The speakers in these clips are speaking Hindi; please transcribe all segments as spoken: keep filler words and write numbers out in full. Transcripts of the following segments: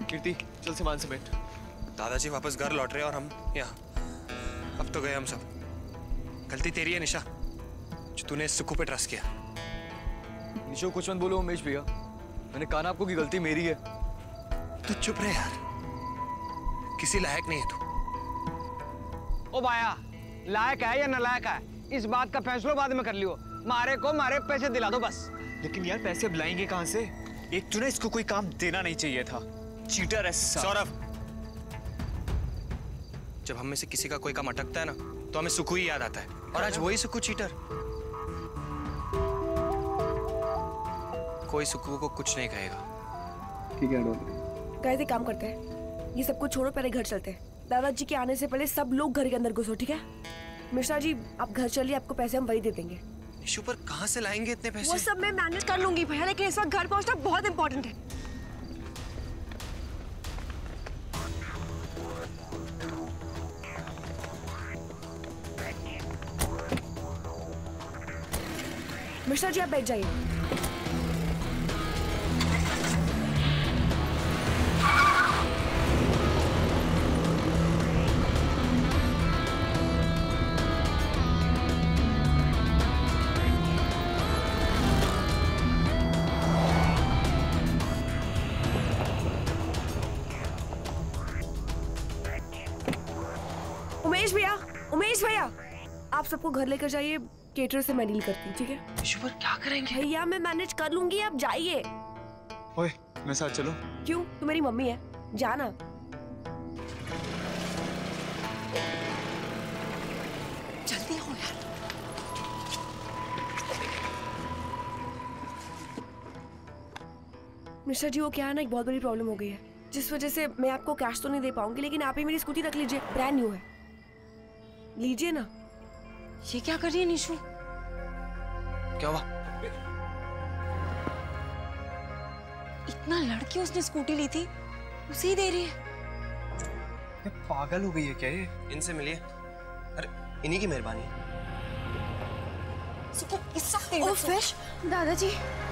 कीर्ति चल सामान समेट। दादाजी वापस घर लौट रहे और हम यहाँ। अब तो गए हम सब। गलती तेरी है निशा, जो तूने सुक्कू पे ट्रस्ट किया। निशो कुछ मत बोलो उमेश भैया, मैंने कहा ना आपको कि गलती मेरी है। तू चुप रहे यार, किसी लायक नहीं है तू। ओ भाया, लायक है या नालायक है इस बात का फैसला बाद में कर लियो। मारे को मारे पैसे दिला दो बस। लेकिन यार पैसे अब लाएंगे कहां से? एक तो ना इसको कोई काम देना नहीं चाहिए था, चीटर है। सौरभ, जब हम में से किसी का कोई काम अटकता है ना तो हमें सुक्कू ही याद आता है, और आज वही सुक्कू चीटर। कोई सुक्कू को कुछ नहीं कहेगा। ठीक है गाइस एक काम करते हैं, ये सब कुछ छोड़ो, पहले घर चलते हैं। दादाजी के आने से पहले सब लोग घर के अंदर घुसो, ठीक है? मिश्रा जी आप घर चलिए, आपको पैसे हम वही दे देंगे। निशु पर कहाँ से लाएंगे इतने पैसे? वो सब मैं मैनेज कर लूंगी भैया, लेकिन इस वक्त घर पहुंचना बहुत इंपॉर्टेंट है। मिश्रा जी आप बैठ जाइए। उमेश भैया, उमेश भैया आप सबको घर लेकर जाइए, केटर से मैं डील करती हूँ, ठीक है? निशु पर क्या करेंगे? भैया मैं मैनेज कर लूंगी, आप जाइए। ओए मैं साथ चलूं? क्यों, तू मेरी मम्मी है, जाना। जल्दी हो यार। मिश्रा जी वो क्या है ना, एक बहुत बड़ी प्रॉब्लम हो गई है, जिस वजह से मैं आपको कैश तो नहीं दे पाऊंगी, लेकिन आप ही मेरी स्कूटी रख लीजिए, ब्रांड न्यू है, लीजिए ना। ये क्या कर रही है निशु? क्या हुआ? इतना लड़की उसने स्कूटी ली थी, उसे ही दे रही है। ये पागल हो गई है क्या ये? इनसे मिलिए, अरे इन्हीं की मेहरबानी है। ओ फिश, दादाजी।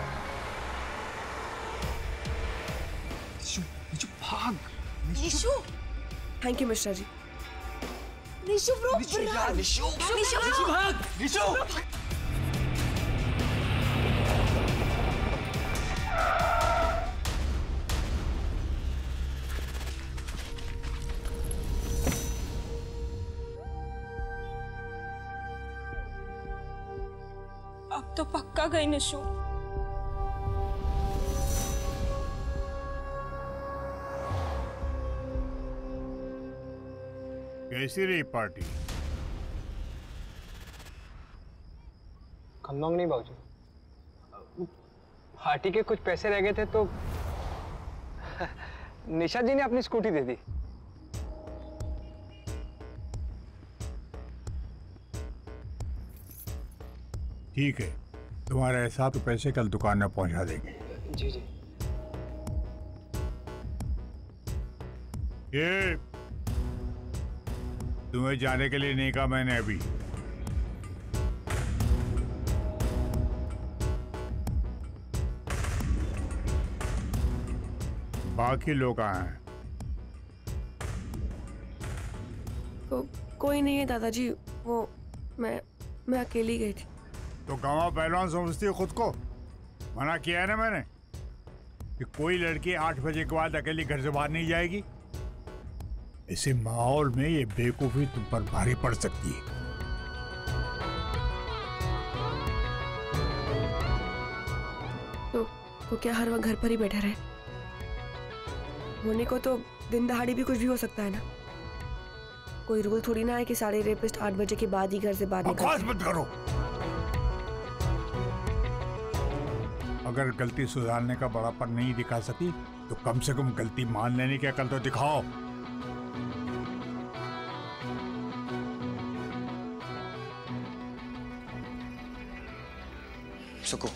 निशु, निशु भाग। Nishu. Thank you Mishra ji. Nishu bro, Nishu यार, निशु, निशु निशु भाग, निशु। अब तो पक्का गई निशु। कैसी रही पार्टी? खम्मंग नहीं बाबूजी, पार्टी के कुछ पैसे रह गए थे तो निशा जी ने अपनी स्कूटी दे दी। ठीक है, तुम्हारे हिसाब के पैसे कल दुकान में पहुंचा देंगे। जी जी। ये तुम्हें जाने के लिए नहीं कहा मैंने अभी। बाकी लोग कहाँ हैं? को, कोई नहीं है दादाजी, वो मैं मैं अकेली गई थी। तो गाँव पहलवान समझती हो खुद को? मना किया है ना मैंने कि कोई लड़की आठ बजे के बाद अकेली घर से बाहर नहीं जाएगी। ऐसे माहौल में ये बेवकूफी तुम पर भारी पड़ सकती है। तो तो क्या हर वक्त घर पर ही बैठा रहे? होने को तो दिन दहाड़ी भी कुछ भी हो सकता है ना। कोई रूल थोड़ी ना है कि सारे रेपिस्ट आठ बजे के बाद ही घर से बाहर निकलते हैं। बकवास मत करो। अगर गलती सुधारने का बड़ापन नहीं दिखा सकी तो कम से कम गलती मान लेने की अकल तो दिखाओ। सुक्कू,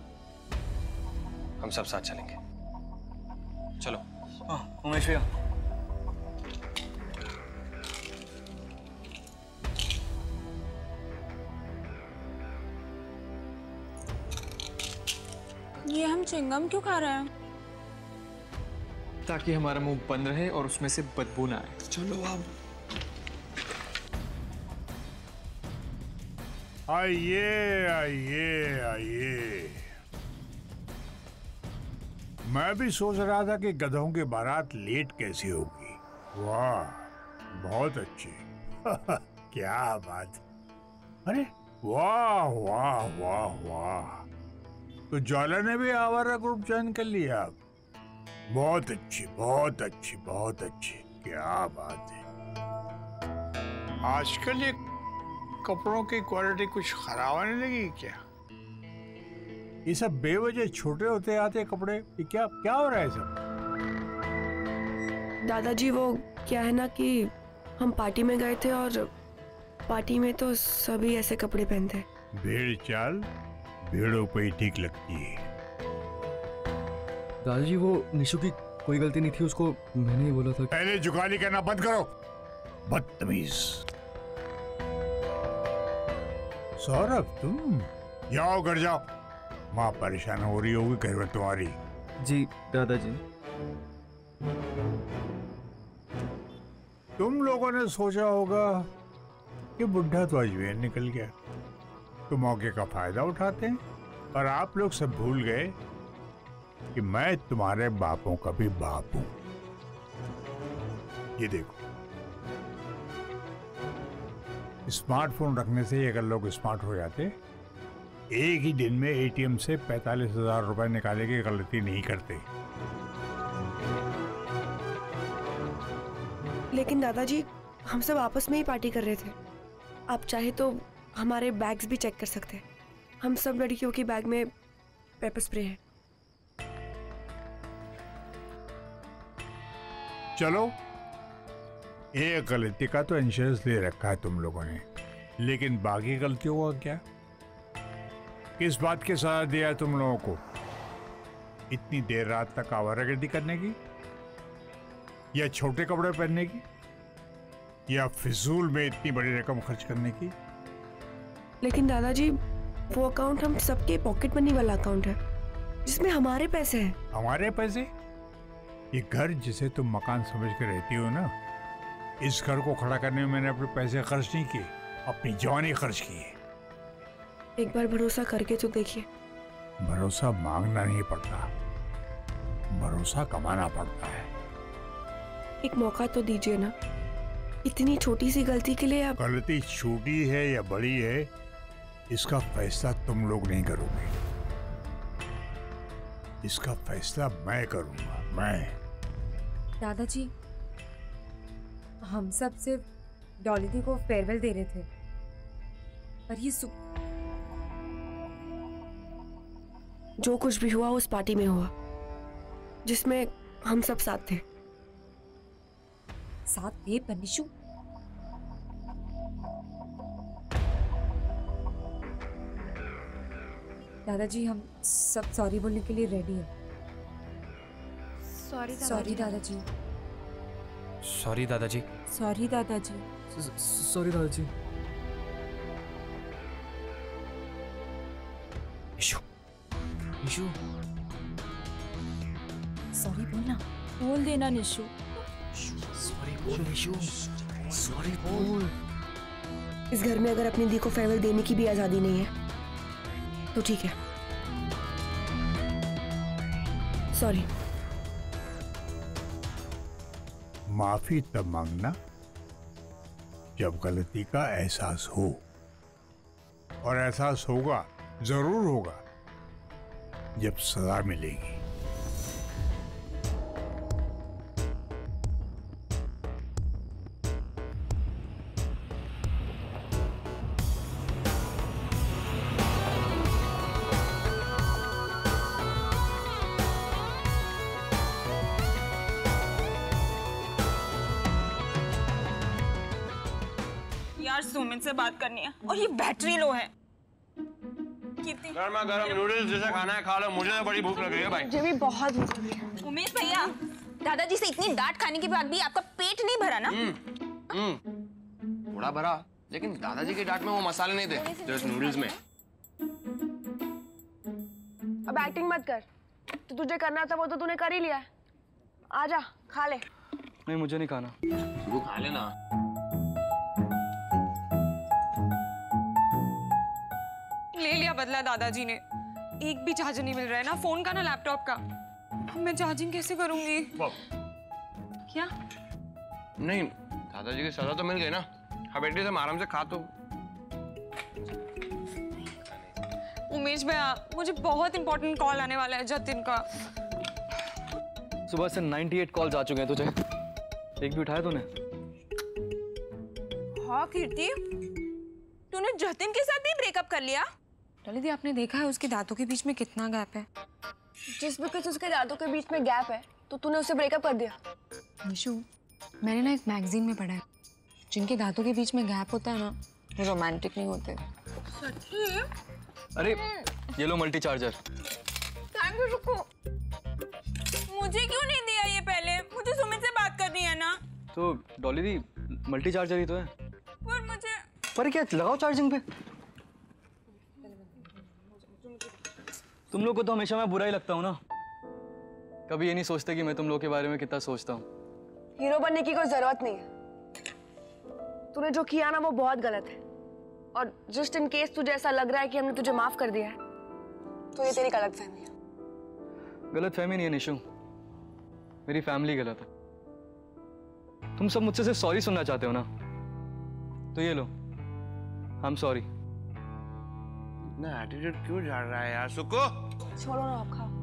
हम सब साथ चलेंगे। चलो। हाँ उमेश भैया। ये हम चिंगम क्यों खा रहे हैं? ताकि हमारा मुंह बंद रहे और उसमें से बदबू ना आए। चलो अब आइए आइए आइए। मैं भी सोच रहा था कि गधों की बारात लेट कैसी होगी। वाह, बहुत अच्छी। क्या बात। अरे वाह वाह वाह वाह, तो ज्वाला ने भी आवारा ग्रुप ज्वाइन कर लिया। बहुत अच्छी बहुत अच्छी बहुत अच्छी, क्या बात है। आजकल ये कपड़ों की क्वालिटी कुछ खराब आने लगी क्या? ये सब बेवजह छोटे होते आते कपड़े, ये क्या क्या हो रहा है सब? दादाजी वो क्या है ना कि हम पार्टी में गए थे और पार्टी में तो सभी ऐसे कपड़े पहनते हैं। भेड़ चाल भेड़ों पे ही ठीक लगती है। दादाजी वो निशु की कोई गलती नहीं थी, उसको मैंने ही बोला था। पहले जुगाली करना बंद करो, बदतमीज। सौरभ तुम जाओ घर जाओ, माँ परेशान हो रही होगी घर में तुम्हारी। जी दादाजी। तुम लोगों ने सोचा होगा कि बुढ़ा तो अजमेर निकल गया, तो मौके का फायदा उठाते हैं, पर आप लोग सब भूल गए कि मैं तुम्हारे बापों का भी बाप हूं। ये देखो, स्मार्टफोन रखने से अगर लोग स्मार्ट हो जाते, एक ही दिन में एटीएम से पैंतालीस हजार रुपए निकाले की गलती नहीं करते। लेकिन दादाजी हम सब आपस में ही पार्टी कर रहे थे। आप चाहे तो हमारे बैग्स भी चेक कर सकते हैं। हम सब लड़कियों की बैग में पेपर स्प्रे है। चलो, एक गलती का तो इंश्योरेंस ले रखा है तुम लोगों ने, लेकिन बाकी गलतियों का क्या? किस बात के सजा दिया है तुम लोगों को? इतनी देर रात तक आवारागर्दी करने की, या छोटे कपड़े पहनने की, या फिजूल में इतनी बड़ी रकम खर्च करने की? लेकिन दादाजी वो अकाउंट हम सबके पॉकेट मनी वाला अकाउंट है, जिसमें हमारे पैसे हैं। हमारे पैसे? ये घर जिसे तुम मकान समझ के रहती हो ना, इस घर को खड़ा करने में मैंने अपने पैसे खर्च नहीं किए, अपनी जवानी खर्च की है। एक बार भरोसा करके तो देखिए। भरोसा मांगना नहीं पड़ता, भरोसा कमाना पड़ता है। एक मौका तो दीजिए ना। इतनी छोटी सी गलती के लिए आप। गलती छोटी है या बड़ी है, इसका फैसला तुम लोग नहीं करोगे, इसका फैसला मैं करूंगा। मैं। दादाजी, हम सब सिर्फ डॉली दी को फेयरवेल दे रहे थे, पर ये सु... जो कुछ भी हुआ उस पार्टी में हुआ, जिसमें हम सब साथ थे। साथ थे पर निशु? दादाजी हम सब सॉरी बोलने के लिए रेडी हैं। सॉरी सॉरी दादाजी। सॉरी दादाजी। सॉरी दादाजी। सॉरी दादाजी। निशु, निशु, सॉरी बोलना। बोल देना निशु। सॉरी बोल निशु, सॉरी बोल। इस घर में अगर अपनी दी को फेयरवेल देने की भी आजादी नहीं है तो ठीक है, सॉरी। माफी तब मांगना जब गलती का एहसास हो, और एहसास होगा, जरूर होगा, जब सजा मिलेगी। यार सुमित से बात करनी है और ये बैटरी लो है। कितनी गर्मा गर्म नूडल्स जैसा खाना है खा लो, मुझे तो बड़ी भूख लग रही है भाई। मुझे भी बहुत भूख लगी है। उमेश भैया, दादाजी से इतनी डांट खाने के बाद भी आपका पेट नहीं भरा ना? हम्म, थोड़ा भरा, लेकिन दादाजी की डांट में वो मसाले नहीं थे जो इस नूडल्स में। अब एक्टिंग मत कर, तो तुझे करना था वो तो तूने कर ही लिया है। आजा खा ले। नहीं मुझे नहीं खाना। वो खा लेना। ले लिया बदला दादाजी ने। एक भी चार्जर नहीं मिल रहा है ना फोन का ना लैपटॉप का। अब मैं चार्जिंग कैसे करूंगी? क्या? नहीं दादाजी की सजा तो मिल गई ना। हाँ बेटी तुम आराम से खा। तो उमेश भैया मुझे बहुत इंपॉर्टेंट कॉल आने वाला है जतिन का। सुबह से अट्ठानवे कॉल्स आ चुके हैं तुझे, एक भी उठाया तूने? हाँ कीर्ति, तूने जतिन के साथ भी ब्रेकअप कर लिया? डॉली आपने देखा है उसके दांतों के बीच में कितना गैप है? जिस बिकॉज उसके दांतों के बीच में गैप है तो तूने उससे ब्रेकअप कर दिया? निशु, मैंने ना एक मैगजीन में पढ़ा है जिनके दांतों के बीच में गैप होता है ना वो रोमांटिक नहीं होते। सच्ची? अरे ये लो मल्टी चार्जर। थैंक यू रुको। मुझे क्यों नहीं दिया ये पहले? मुझे सुमित से बात करनी है ना। तो डॉली दी मल्टी चार्जर ही तो है। पर मुझे पर क्या लगाओ चार्जिंग पे। तुम लोग को तो हमेशा मैं बुरा ही लगता हूँ ना, कभी ये नहीं सोचते कि मैं तुम लोग के बारे में कितना सोचता हूँ। हीरो बनने की कोई जरूरत नहीं है। तूने जो किया ना वो बहुत गलत है, और जस्ट इन केस तुझे ऐसा लग रहा है कि हमने तुझे माफ कर दिया है तो ये तेरी गलतफहमी है। गलतफहमी नहीं है निशु, मेरी फैमिली गलत है। तुम सब मुझसे सिर्फ सॉरी सुनना चाहते हो ना, तो ये लो आई एम सॉरी। इतना एटीट्यूड क्यों झाड़ रहा है यार? सुको छोड़ो ना, आप खाओ।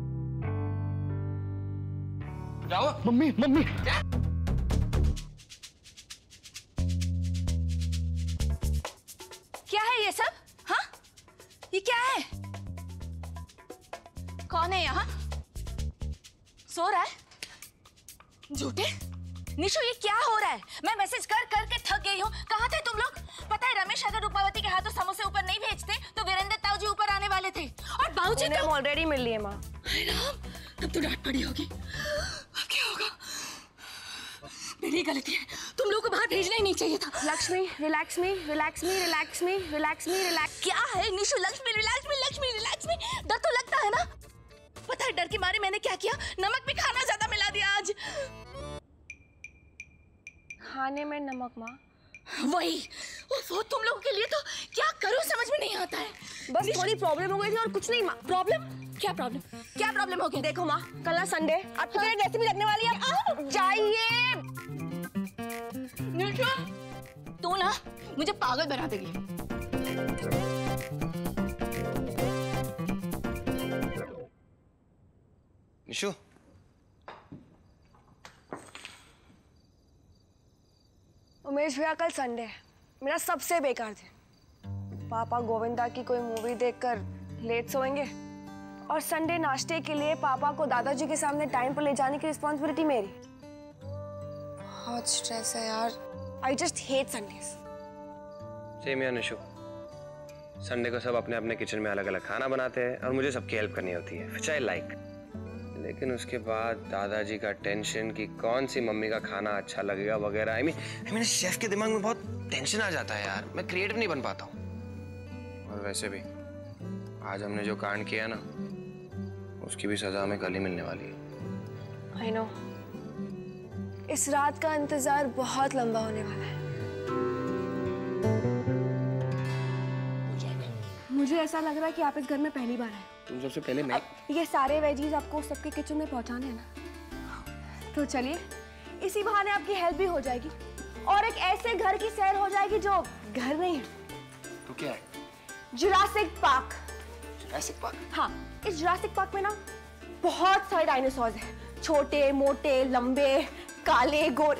जाओ। मम्मी मम्मी क्या है ये सब? हाँ, ये क्या है? कौन है यहाँ? सो रहा है? झूठे? निशु ये क्या हो रहा है? मैं मैसेज कर कर के थक गई हूँ। कहाँ थे तुम लोग? पता है रमेश अगर रूपावती के हाथों समोसे ऊपर नहीं भेजते तो वीरेंद्र ताऊ जी ऊपर आने वाले थे, और बाबूजी तो ऑलरेडी मिल लिए माँ। तब तो डांट पड़ी होगी। अब क्या होगा? मेरी गलती है, तुम लोगों को बाहर भेजना ही नहीं चाहिए था। Lakshmi relax me relax me relax me relax me relax. क्या है Nishu? Lakshmi relax me Lakshmi relax me. डर तो लगता है ना? पता है डर के मारे मैंने क्या किया? नमक भी खाना ज्यादा मिला दिया आज। खाने में नमक माँ? वही वो तुम लोगों के लिए तो क्या करूं समझ में नहीं आता है। बस थोड़ी प्रॉब्लम हो गई थी और कुछ नहीं माँ। प्रॉब्लम? क्या प्रॉब्लम? क्या प्रॉब्लम हो गया? देखो माँ, कल ना संडे, अब तो एक रेसिपी लगने वाली है। जाइए। तू ना मुझे पागल बना देगी। निशु उमेश भैया कल संडे है, मेरा सबसे बेकार दिन। पापा गोविंदा की कोई मूवी देखकर लेट सोएंगे, और संडे नाश्ते के लिए पापा को दादाजी के सामने टाइम पर ले जाने की रिस्पॉन्सिबिलिटी मेरी। बहुत स्ट्रेस है यार। I just hate Sundays. Same यार निशु, संडे को सब अपने अपने किचन में अलग अलग खाना बनाते हैं और मुझे सबकी हेल्प करनी होती है, व्हिच आई लाइक। लेकिन उसके बाद दादाजी का टेंशन कि कौन सी मम्मी का खाना अच्छा लगेगा वगैरह। आई मीन मेरे शेफ के दिमाग में बहुत टेंशन आ जाता है यार, मैं क्रिएटिव नहीं बन पाता हूँ। और वैसे भी आज हमने जो कांड किया ना, उसकी भी सजा हमें कल ही मिलने वाली है। आई नो, इस रात का इंतजार बहुत लंबा होने वाला है। मुझे ऐसा लग रहा है कि आप इस घर में पहली बार आए। तुम सबसे पहले मैं। ये सारे वेजीज आपको सबके किचन में पहुंचाने हैं ना, तो चलिए, इसी बहाने आपकी हेल्प भी हो जाएगी और एक ऐसे घर की सैर हो जाएगी जो घर नहीं है। तो क्या है? Jurassic Park. Jurassic Park? हाँ, इस जुरासिक पार्क में ना बहुत सारे डायनासोर्स हैं, छोटे मोटे लंबे काले गोरे।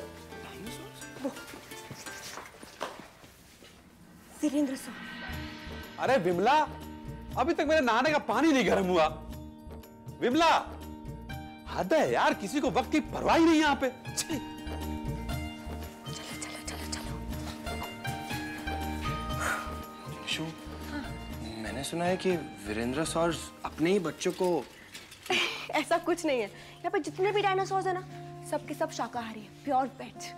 वीरेंद्र सर। अरे विमला, अभी तक मेरे नहाने का पानी नहीं गर्म हुआ। विमला, हद है यार, किसी को वक्त की परवाह ही नहीं यहाँ पे। चलो चलो चलो चलो। निशु, मैंने सुना है कि वीरेंद्र सर अपने ही बच्चों को। ऐसा कुछ नहीं है, यहाँ पे जितने भी डायनासोर्स है ना, सबके सब शाकाहारी है, प्योर वेज।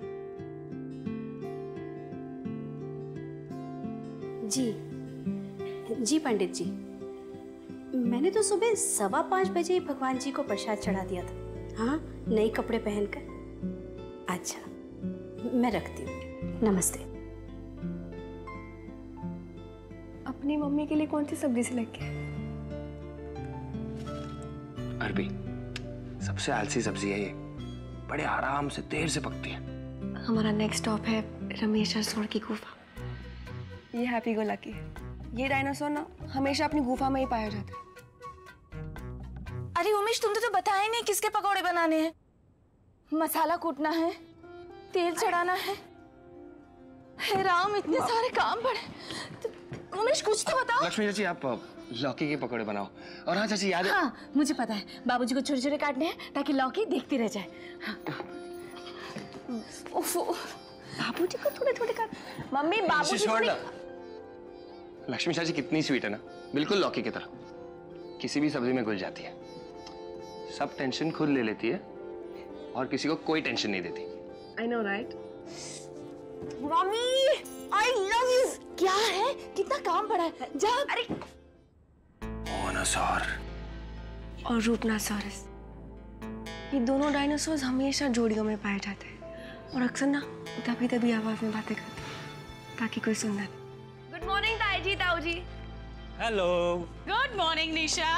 जी जी पंडित जी, मैंने तो सुबह सवा पाँच बजे भगवान जी को प्रसाद चढ़ा दिया था। हाँ, नए कपड़े पहनकर। अच्छा, मैं रखती हूँ। नमस्ते। अपनी मम्मी के लिए कौन सी सब्जी सिलेक्ट की? अरबी, सबसे आलसी सब्जी है ये, बड़े आराम से देर से पकती है। हमारा नेक्स्ट स्टॉप है रमेश रसोड़ की गुफा। ये हैप्पी गो लकी है। ये डायनासोर ना हमेशा अपनी गुफा में ही पाया जाता है। अरे उमेश, तुमने तो बताया नहीं किसके पकौड़े बनाने हैं। मसाला कूटना है, तेल चढ़ाना है। हे राम, इतने सारे काम पड़े। तो उमेश कुछ तो बताओ। लक्ष्मी चाची, आप लौकी के पकौड़े बनाओ। और हाँ चाची, याद है? हाँ, मुझे पता है। बाबूजी को छोटे छोटे काटने हैं ताकि लौकी देखती रह जाए। हाँ। बाबूजी को थोड़े थोड़े काट। मम्मी, बाबूजी छोड़ ना। लक्ष्मी चाची कितनी स्वीट है ना, बिल्कुल लौकी की तरह, किसी भी सब्जी में घुल जाती है, सब टेंशन खुद ले लेती है और किसी को कोई टेंशन नहीं देती। I know, right? Mummy, I love you. क्या है? कितना काम पड़ा है? जा। अरे ओनासौर और रूपनासॉरस, ये दोनों डायनासोर्स हमेशा जोड़ियों में पाए जाते हैं और अक्सर ना तभी तभी आवाज में बातें करते हैं ताकि कोई सुन ना। गुड मॉर्निंग ताई जी, ताऊ जी। Hello. Good morning Nisha.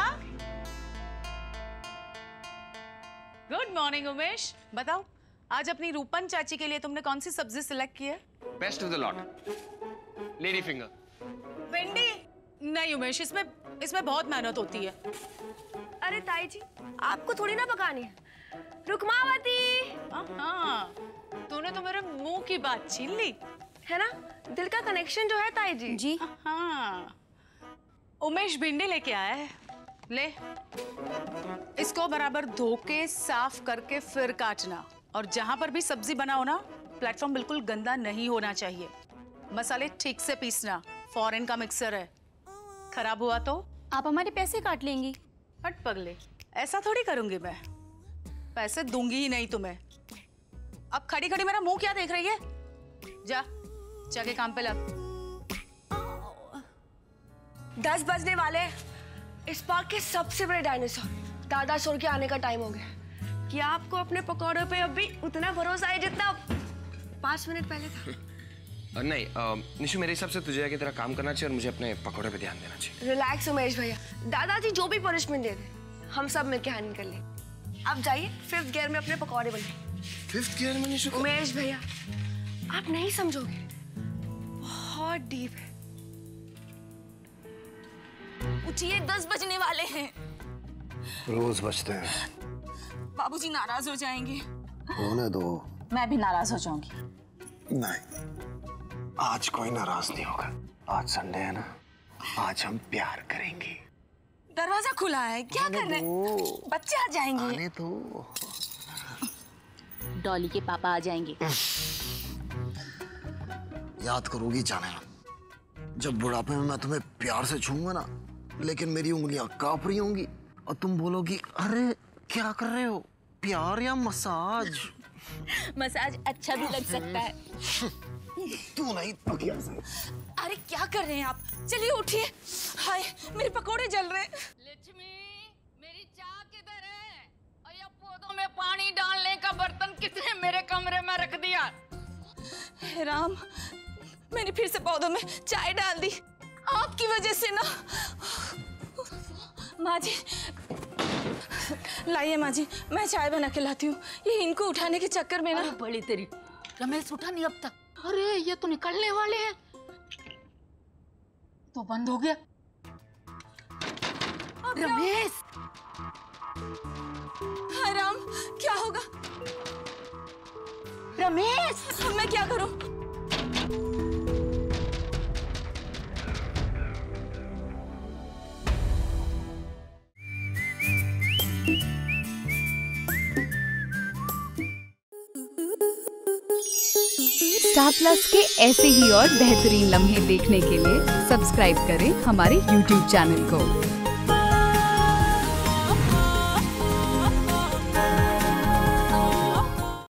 Good morning Umesh. बताओ, आज अपनी रूपन चाची के लिए तुमने कौन सी सब्जी सिलेक्ट की है? Best of the lot, lady finger. भिंडी? नहीं उमेश, इसमें इसमें बहुत मेहनत होती है। अरे ताई जी, आपको थोड़ी ना पकानी है। रुकमावती। हाँ, तूने तो मेरे मुंह की बात छीन ली है ना। दिल का कनेक्शन जो है ताई जी। जी हाँ। उमेश भिंडी लेके आया है, ले। इसको बराबर धो के साफ करके फिर काटना, और जहां पर भी सब्जी बनाओ ना, प्लेटफॉर्म बिल्कुल गंदा नहीं होना चाहिए। मसाले ठीक से पीसना, फॉरेन का मिक्सर है, खराब हुआ तो आप हमारे पैसे काट लेंगी। हट पगले, ऐसा थोड़ी करूंगी मैं, पैसे दूंगी ही नहीं तुम्हें। अब खड़ी खड़ी मेरा मुंह क्या देख रही है? जा, जाके काम पे लग। दस बजने वाले। इस पार्क के सबसे बड़े डायनासोर दादासोर के आने का टाइम हो गया। क्या आपको अपने पकौड़ों पे अभी उतना भरोसा है जितना पांच मिनट पहले था? नहीं आ, निशु, मेरे हिसाब से तुझे की तरह काम करना चाहिए और मुझे अपने पकौड़े पे ध्यान देना चाहिए। रिलैक्स उमेश भैया, दादाजी जो भी पनिशमेंट दे दे हम सब मिलकर हैंडल कर लेंगे। आप जाइए, फिफ्थ गियर में अपने पकौड़े बनाइए। फिफ्थ गियर में निशु? उमेश भैया, आप नहीं समझोगे, बहुत डीप है। उठिए, दस बजने वाले हैं। रोज बजते हैं। बाबूजी नाराज हो जाएंगे। होने दो। मैं भी नाराज हो जाऊंगी। नहीं, आज कोई नाराज नहीं होगा। आज संडे है ना, आज हम प्यार करेंगे। दरवाजा खुला है, क्या कर रहे हैं? बच्चे आ जाएंगे। आने दो। डॉली के पापा आ जाएंगे। याद करोगी जाने, जब बुढ़ापे में मैं तुम्हें प्यार से छूंगा ना, लेकिन मेरी उंगलियां कांप रही होंगी और तुम बोलोगी, अरे क्या कर रहे हो, प्यार या मसाज? मसाज अच्छा भी लग सकता है। तू नहीं तो क्या? अरे क्या कर रहे हैं आप? चलिए उठिए। हाय, मेरे पकोड़े जल रहे हैं। लक्ष्मी, मेरी चाय किधर है? और ये पौधों में पानी डालने का बर्तन किसने मेरे कमरे में रख दिया? हे राम, मैंने फिर से पौधों में चाय डाल दी, आपकी वजह से ना। माँ जी, लाइए माँ जी, मैं चाय बना के लाती हूँ। ये इनको उठाने के चक्कर में ना। बड़ी तेरी, रमेश उठा नहीं अब तक। अरे ये तो निकलने वाले हैं। तो बंद हो गया। रमेश, हाय राम, क्या होगा? रमेश, मैं क्या करूं? स्टार प्लस के ऐसे ही और बेहतरीन लम्हे देखने के लिए सब्सक्राइब करें हमारे यूट्यूब चैनल को।